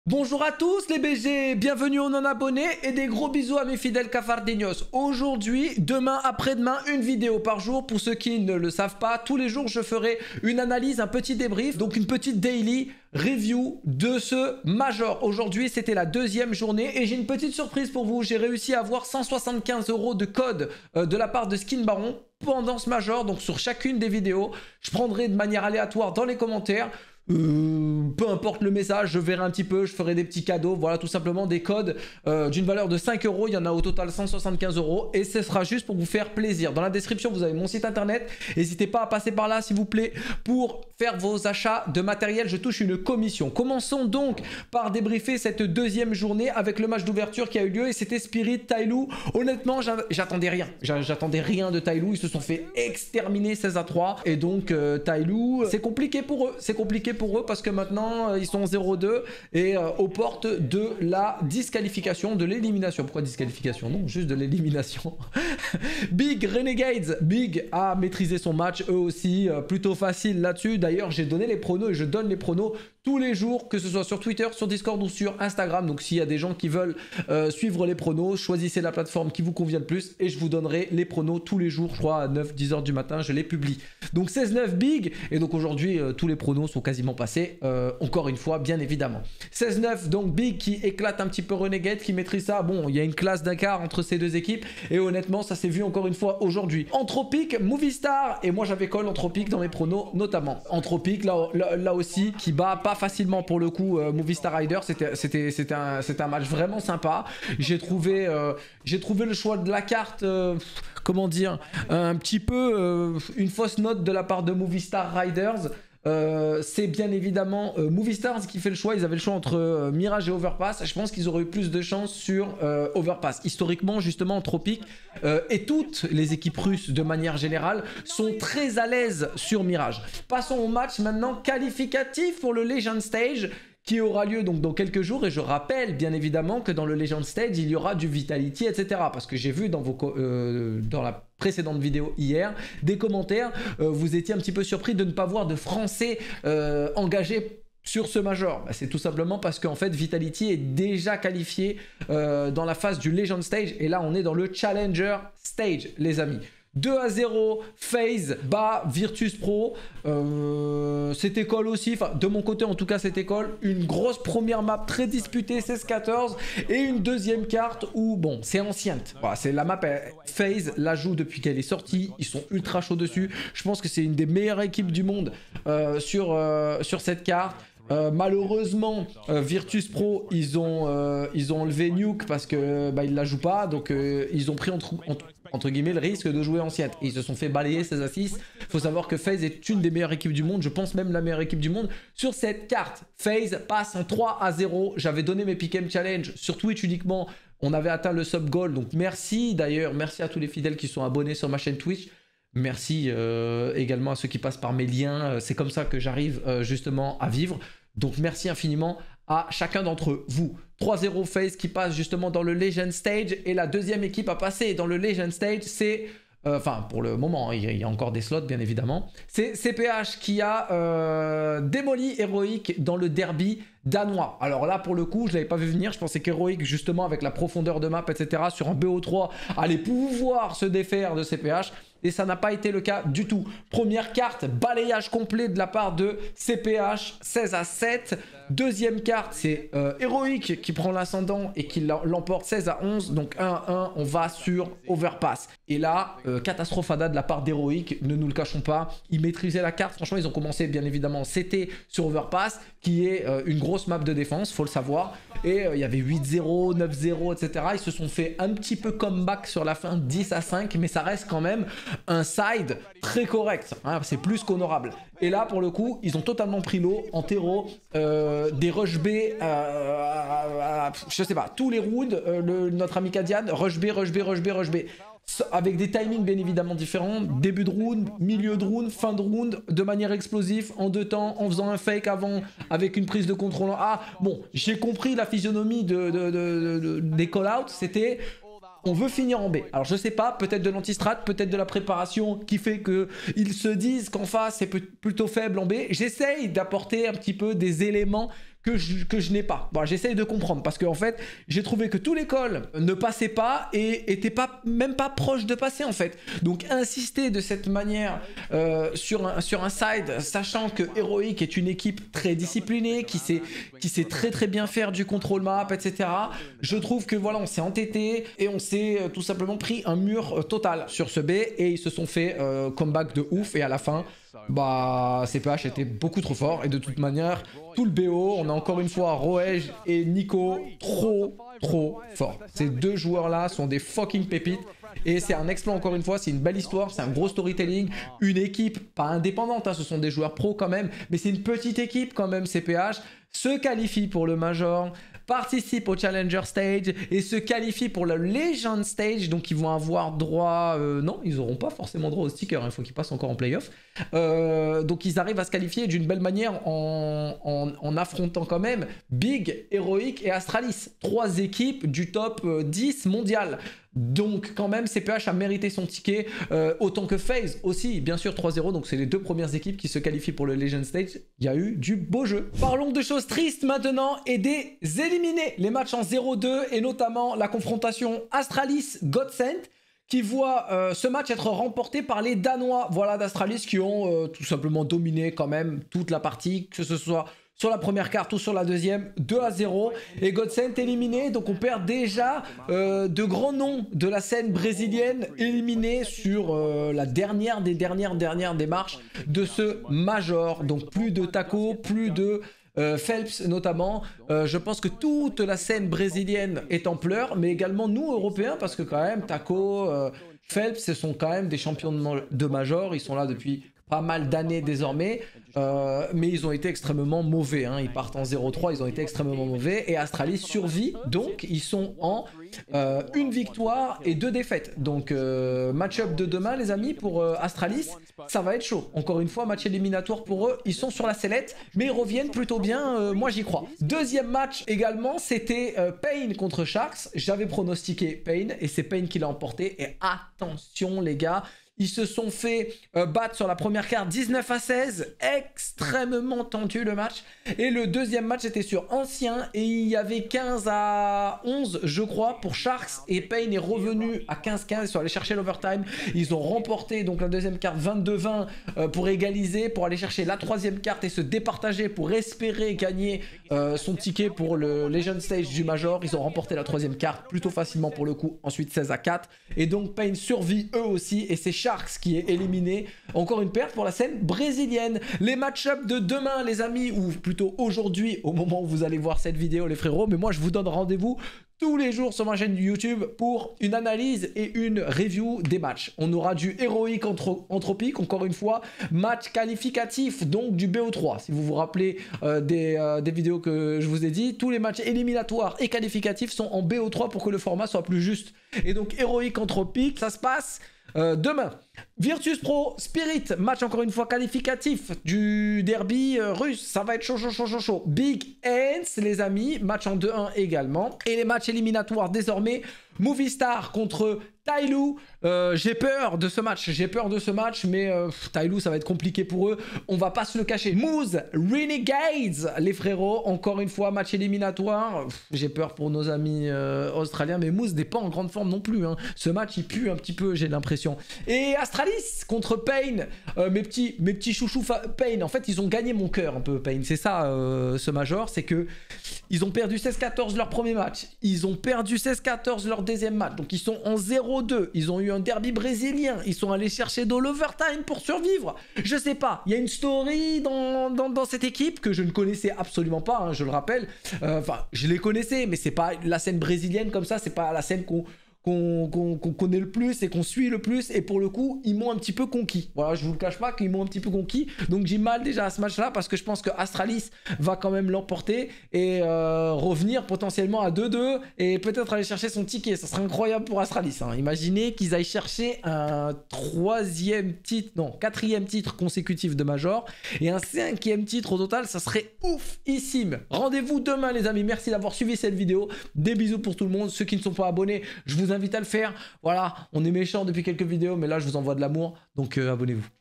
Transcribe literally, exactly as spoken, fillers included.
Bonjour à tous les B G, bienvenue aux non-abonnés et des gros bisous à mes fidèles cafardinos. Aujourd'hui, demain, après-demain, une vidéo par jour. Pour ceux qui ne le savent pas, tous les jours je ferai une analyse, un petit débrief, donc une petite daily review de ce Major. Aujourd'hui, c'était la deuxième journée et j'ai une petite surprise pour vous. J'ai réussi à avoir cent soixante-quinze euros de code euh, de la part de Skin Baron pendant ce Major. Donc sur chacune des vidéos, je prendrai de manière aléatoire dans les commentaires. Euh, peu importe le message, je verrai un petit peu, je ferai des petits cadeaux, voilà, tout simplement des codes euh, d'une valeur de cinq euros. Il y en a au total cent soixante-quinze euros et ce sera juste pour vous faire plaisir. Dans la description, vous avez mon site internet. N'hésitez pas à passer par là, s'il vous plaît, pour faire vos achats de matériel. Je touche une commission. Commençons donc par débriefer cette deuxième journée avec le match d'ouverture qui a eu lieu et c'était Spirit Tyloo. Honnêtement, j'attendais rien. J'attendais rien de Tyloo. Ils se sont fait exterminer seize à trois et donc euh, Tyloo, c'est compliqué pour eux. C'est compliqué pour eux parce que maintenant euh, ils sont en zéro deux et euh, aux portes de la disqualification, de l'élimination. Pourquoi disqualification? Non, juste de l'élimination. Big Renegades, Big a maîtrisé son match, eux aussi, euh, plutôt facile là-dessus. D'ailleurs, j'ai donné les pronos et je donne les pronos tous les jours, que ce soit sur Twitter, sur Discord ou sur Instagram. Donc s'il y a des gens qui veulent euh, suivre les pronos, choisissez la plateforme qui vous convient le plus et je vous donnerai les pronos tous les jours, je crois à neuf dix heures du matin, je les publie. Donc seize neuf Big, et donc aujourd'hui euh, tous les pronos sont quasiment passés, euh, encore une fois, bien évidemment. seize neuf, donc Big qui éclate un petit peu Renegade, qui maîtrise ça. Bon, il y a une classe d'écart entre ces deux équipes et honnêtement, ça s'est vu encore une fois aujourd'hui. Anthropic, Movistar, et moi j'avais call Anthropic dans mes pronos notamment. Anthropic, là, là, là aussi, qui bat pas facilement pour le coup euh, Movistar Rider. C'était c'était c'était un, un match vraiment sympa. J'ai trouvé euh, j'ai trouvé le choix de la carte euh, comment dire, un petit peu euh, une fausse note de la part de Movistar Riders. Euh, c'est bien évidemment euh, Movistar qui fait le choix. Ils avaient le choix entre euh, Mirage et Overpass. Je pense qu'ils auraient eu plus de chance sur euh, Overpass. Historiquement, justement, Anthropic euh, et toutes les équipes russes de manière générale sont très à l'aise sur Mirage. Passons au match maintenant qualificatif pour le Legend Stage qui aura lieu donc dans quelques jours. Et je rappelle bien évidemment que dans le Legend Stage, il y aura du Vitality, et cetera. Parce que j'ai vu dans, vos, euh, dans la précédente vidéo hier, des commentaires, euh, vous étiez un petit peu surpris de ne pas voir de Français euh, engagés sur ce Major. Bah, c'est tout simplement parce qu'en fait Vitality est déjà qualifié euh, dans la phase du Legend Stage. Et là, on est dans le Challenger Stage, les amis. deux à zéro, FaZe bat Virtus Pro. Euh, c'était call aussi, enfin de mon côté en tout cas c'était call. Une grosse première map très disputée, seize quatorze, et une deuxième carte où bon c'est ancienne. Voilà, c'est la map, FaZe la joue depuis qu'elle est sortie, ils sont ultra chauds dessus. Je pense que c'est une des meilleures équipes du monde euh, sur, euh, sur cette carte. Euh, malheureusement, euh, Virtus Pro, ils ont, euh, ils ont enlevé Nuke parce que bah, ils la jouent pas, donc euh, ils ont pris entre, entre, entre guillemets le risque de jouer ancienne. Et ils se sont fait balayer seize à six. Il faut savoir que FaZe est une des meilleures équipes du monde, je pense même la meilleure équipe du monde sur cette carte. FaZe passe en trois à zéro. J'avais donné mes pick 'em challenge sur Twitch uniquement. On avait atteint le sub goal, donc merci d'ailleurs, merci à tous les fidèles qui sont abonnés sur ma chaîne Twitch. Merci euh, également à ceux qui passent par mes liens. C'est comme ça que j'arrive euh, justement à vivre. Donc merci infiniment à chacun d'entre vous. trois zéro FaZe qui passe justement dans le Legend Stage. Et la deuxième équipe à passer dans le Legend Stage, c'est... Euh, enfin, pour le moment, il y a encore des slots, bien évidemment. C'est C P H qui a euh, démoli Heroic dans le derby danois. Alors là, pour le coup, je ne l'avais pas vu venir. Je pensais qu'Heroic, justement, avec la profondeur de map, et cetera, sur un B O trois, allait pouvoir se défaire de C P H. Et ça n'a pas été le cas du tout. Première carte, balayage complet de la part de C P H, seize à sept. Deuxième carte, c'est euh, Heroic qui prend l'ascendant et qui l'emporte seize à onze. Donc un à un, on va sur Overpass. Et là, euh, catastrophada de la part d'Heroic, ne nous le cachons pas. Ils maîtrisaient la carte. Franchement, ils ont commencé, bien évidemment, c'était sur Overpass, qui est euh, une grosse map de défense, faut le savoir. Et il euh, y avait huit zéro, neuf zéro, et cetera. Ils se sont fait un petit peu comeback sur la fin, dix à cinq, mais ça reste quand même un side très correct, hein, c'est plus qu'honorable. Et là, pour le coup, ils ont totalement pris l'eau en terreau, euh, des rush B, euh, euh, je sais pas, tous les rounds, euh, le, notre ami Kadian, rush B, rush B, rush B, rush B. Avec des timings bien évidemment différents, début de round, milieu de round, fin de round, de manière explosive, en deux temps, en faisant un fake avant, avec une prise de contrôle en A. Bon, j'ai compris la physionomie de, de, de, de, des call-outs, c'était... On veut finir en B. Alors je sais pas, peut-être de l'antistrat, peut-être de la préparation qui fait qu'ils se disent qu'en face c'est plutôt faible en B. J'essaye d'apporter un petit peu des éléments que je, que je n'ai pas. Bon, j'essaye de comprendre parce qu'en fait, j'ai trouvé que tous les calls ne passaient pas et étaient pas, même pas proches de passer en fait. Donc insister de cette manière euh, sur, un, sur un side, sachant que Heroic est une équipe très disciplinée, qui sait, qui sait très très bien faire du contrôle map, et cetera. Je trouve que voilà, on s'est entêté et on s'est euh, tout simplement pris un mur euh, total sur ce B et ils se sont fait euh, comeback de ouf et à la fin, bah C P H était beaucoup trop fort et de toute manière, tout le B O, on a encore une fois Roej et Nico trop trop fort. Ces deux joueurs là sont des fucking pépites. Et c'est un exploit encore une fois, c'est une belle histoire, c'est un gros storytelling, une équipe pas indépendante, hein, ce sont des joueurs pros quand même, mais c'est une petite équipe quand même. C P H se qualifie pour le Major, participe au Challenger Stage et se qualifie pour le Legend Stage, donc ils vont avoir droit, euh, non ils n'auront pas forcément droit au sticker, il faut qu'ils passent encore en playoff, euh, donc ils arrivent à se qualifier d'une belle manière en, en, en affrontant quand même Big, Heroic et Astralis, trois équipes du top dix mondial. Donc quand même C P H a mérité son ticket, euh, autant que FaZe aussi, bien sûr trois zéro, donc c'est les deux premières équipes qui se qualifient pour le Legend Stage. Il y a eu du beau jeu. Parlons de choses tristes maintenant et des éliminés. Les matchs en zéro deux et notamment la confrontation Astralis-Godsent qui voit euh, ce match être remporté par les Danois, voilà, d'Astralis, qui ont euh, tout simplement dominé quand même toute la partie, que ce soit sur la première carte ou sur la deuxième, deux à zéro. Et Godsent éliminé, donc on perd déjà euh, de grands noms de la scène brésilienne éliminés sur euh, la dernière des dernières dernières démarches de ce Major. Donc plus de Taco, plus de euh, Phelps notamment. Euh, je pense que toute la scène brésilienne est en pleurs, mais également nous Européens, parce que quand même Taco, euh, Phelps, ce sont quand même des champions de, de Major. Ils sont là depuis pas mal d'années désormais, euh, mais ils ont été extrêmement mauvais, hein. Ils partent en zéro trois, ils ont été extrêmement mauvais, et Astralis survit, donc ils sont en euh, une victoire et deux défaites. Donc euh, match-up de demain les amis pour euh, Astralis, ça va être chaud. Encore une fois, match éliminatoire pour eux, ils sont sur la sellette, mais ils reviennent plutôt bien, euh, moi j'y crois. Deuxième match également, c'était euh, Pain contre Sharks. J'avais pronostiqué Pain, et c'est Pain qui l'a emporté, et attention les gars, ils se sont fait euh, battre sur la première carte dix-neuf à seize, extrêmement tendu le match. Et le deuxième match était sur ancien et il y avait quinze à onze je crois pour Sharks, et Pain est revenu à quinze quinze, ils sont allés chercher l'overtime. Ils ont remporté donc la deuxième carte vingt-deux vingt euh, pour égaliser, pour aller chercher la troisième carte et se départager pour espérer gagner euh, son ticket pour le Legend Stage du Major. Ils ont remporté la troisième carte plutôt facilement pour le coup, ensuite seize à quatre. Et donc Pain survit eux aussi, et c'est Sharks qui est éliminé. Encore une perte pour la scène brésilienne. Les match-up de demain les amis, ou plutôt aujourd'hui au moment où vous allez voir cette vidéo les frérots, mais moi je vous donne rendez-vous tous les jours sur ma chaîne YouTube pour une analyse et une review des matchs. On aura du Heroic contre Anthropic, encore une fois, match qualificatif donc du B O trois. Si vous vous rappelez euh, des, euh, des vidéos que je vous ai dit, tous les matchs éliminatoires et qualificatifs sont en B O trois pour que le format soit plus juste. Et donc Heroic Anthropic, ça se passe Euh, demain. Virtus Pro Spirit, match encore une fois qualificatif du derby euh, russe, ça va être chaud chaud chaud chaud chaud. Big Ants les amis, match en deux un également. Et les matchs éliminatoires désormais, Movistar contre Tyloo. Euh, j'ai peur de ce match, j'ai peur de ce match, mais euh, Tyloo ça va être compliqué pour eux, on va pas se le cacher. Moose Renegades les frérots, encore une fois match éliminatoire. J'ai peur pour nos amis euh, australiens, mais Moose n'est pas en grande forme non plus, hein. Ce match il pue un petit peu, j'ai l'impression. Et Astralis contre Pain, euh, mes petits mes petits chouchous Pain, en fait ils ont gagné mon cœur un peu Pain, c'est ça euh, ce Major, c'est que ils ont perdu seize quatorze leur premier match, ils ont perdu seize quatorze leur deuxième match, donc ils sont en zéro deux, ils ont eu un derby brésilien, ils sont allés chercher de l'overtime pour survivre. Je sais pas, il y a une story dans, dans, dans cette équipe que je ne connaissais absolument pas, hein, je le rappelle, enfin euh, je les connaissais, mais c'est pas la scène brésilienne comme ça, c'est pas la scène qu'on qu'on qu'on qu'on connaît le plus et qu'on suit le plus, et pour le coup ils m'ont un petit peu conquis. Voilà, je vous le cache pas qu'ils m'ont un petit peu conquis, donc j'ai mal déjà à ce match là parce que je pense que Astralis va quand même l'emporter et euh, revenir potentiellement à deux deux et peut-être aller chercher son ticket. Ça serait incroyable pour Astralis, hein. Imaginez qu'ils aillent chercher un troisième titre, non quatrième titre consécutif de Major et un cinquième titre au total, ça serait oufissime. Rendez-vous demain les amis, merci d'avoir suivi cette vidéo, des bisous pour tout le monde. Ceux qui ne sont pas abonnés, je vous invite à le faire. Voilà, on est méchants depuis quelques vidéos, mais là je vous envoie de l'amour, donc euh, abonnez-vous.